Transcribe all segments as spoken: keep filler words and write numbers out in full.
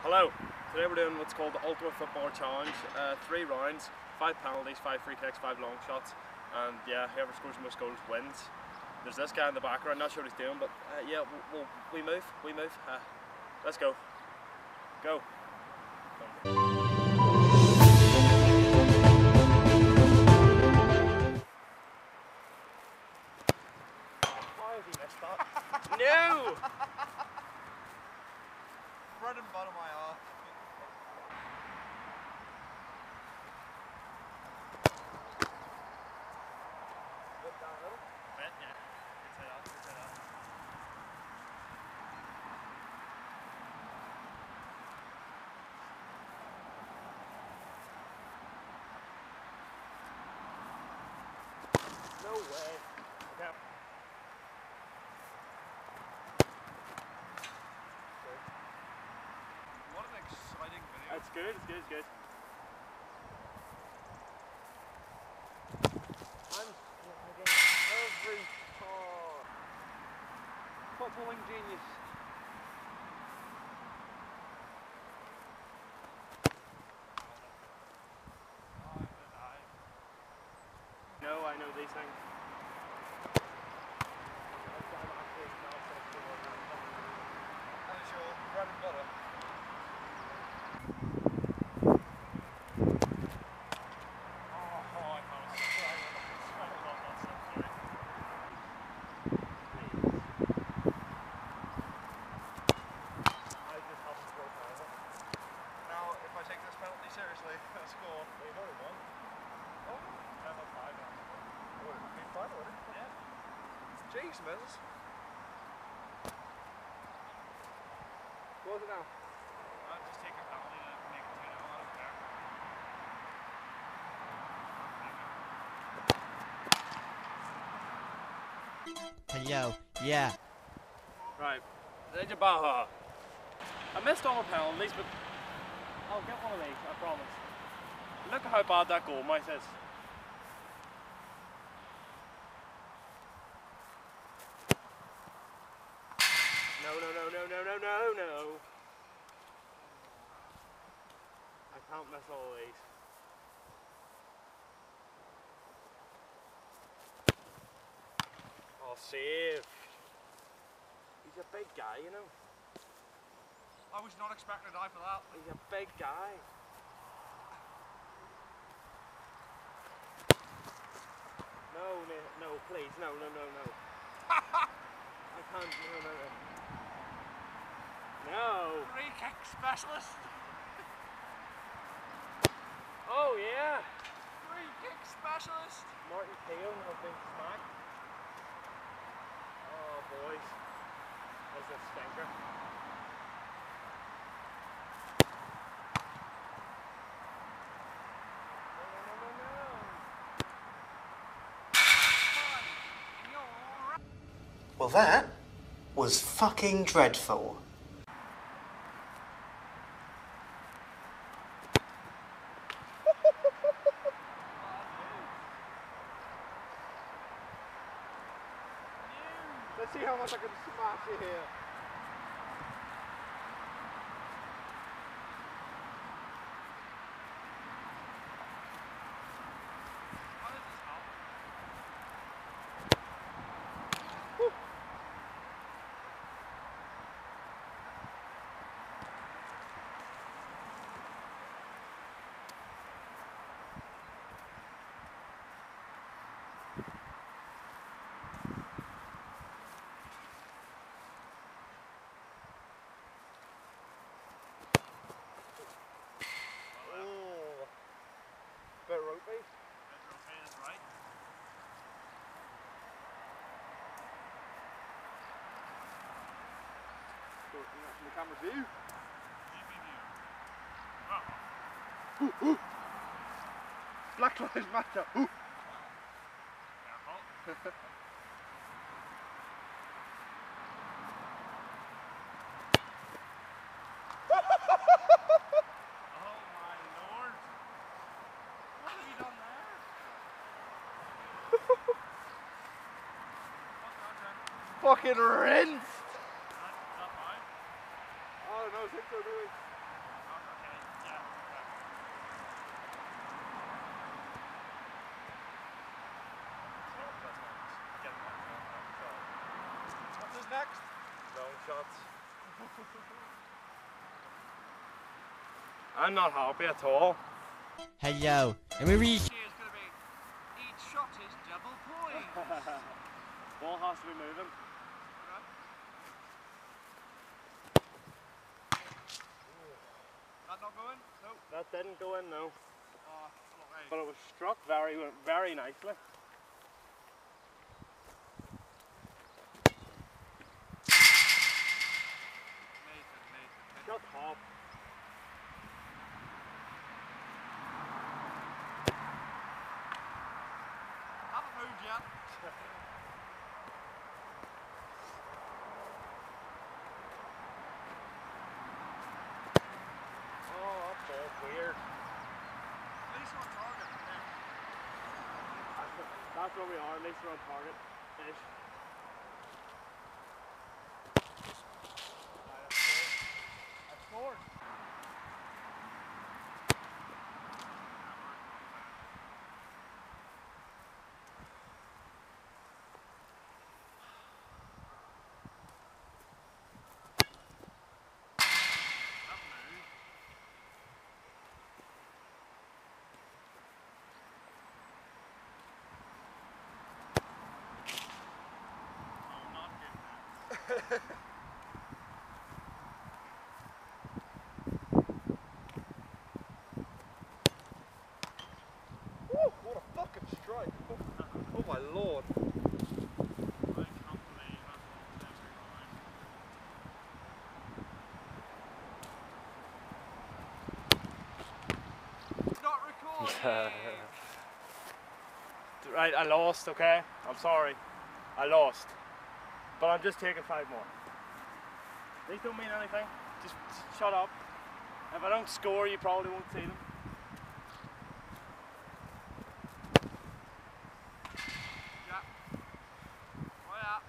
Hello, today we're doing what's called the Ultimate Footballer Challenge. Uh, three rounds, five penalties, five free kicks, five long shots, and yeah, whoever scores the most goals wins. There's this guy in the background, not sure what he's doing, but uh, yeah, we'll, we'll, we move, we move. Uh, let's go. Go. Why has he missed that? No! Bread and butter my arse. No way. Okay. What an exciting video. That's good, it's good, it's good. I'm flagging every car. Footballing genius. No, I know these things. That is your bread and butter. Now, if I take this penalty seriously, I score. We've already won. Oh, ten or five now. would it be fun, would it? Yeah. Jeez, Mills. What was it now? I'll just take a penalty to make it two nil. I don't care. Hello, yeah. Right, Raja Baha. I missed all the penalties, but I'll get one of these, I promise. Look at how bad that goal mouth is. No, no, no, no, no, no, no, no. I can't miss all of these. Oh, save. He's a big guy, you know. I was not expecting to die for that. He's a big guy. No, no, no, please, no, no, no, no. I can't, no, no, no. No. Free kick specialist. Oh, yeah. Free kick specialist. Martin Keown has been smacked. Oh, boys. That's a stinker. Well, that was fucking dreadful. Let's see how much I can smash you here. How did this happen? Bit ropey. Is right. So, from the camera view. G P view. Black Lives Matter. Ooh. Careful. Fucking rinsed! Is that mine? I don't know, I think so, maybe. next? Long shots. I'm not happy at all. Hello, and we reach. It's going to be each shot is double points. Ball has to be moving. That not going? No. That didn't go in, no. Oh, okay. But it was struck very, very nicely. Nathan, Nathan, Nathan. Shut up. Haven't moved yet. Oh, that ball's weird. At least on target. Yeah. That's where we are, at least we're on target. Ish. I scored. Woo, what a fucking strike. Oh, oh my lord. I can't believe that's lost every line. Not recording. Right, I lost, okay? I'm sorry. I lost. But I'm just taking five more. These don't mean anything. Just shut up. If I don't score, you probably won't see them. Yeah. Oh yeah.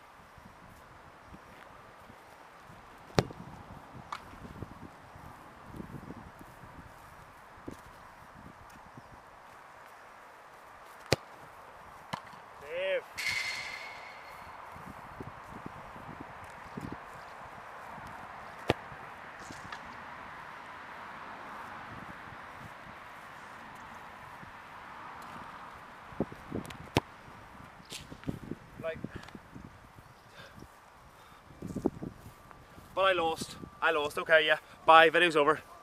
Dave. Like, but I lost. I lost. Okay, yeah. Bye. Video's over.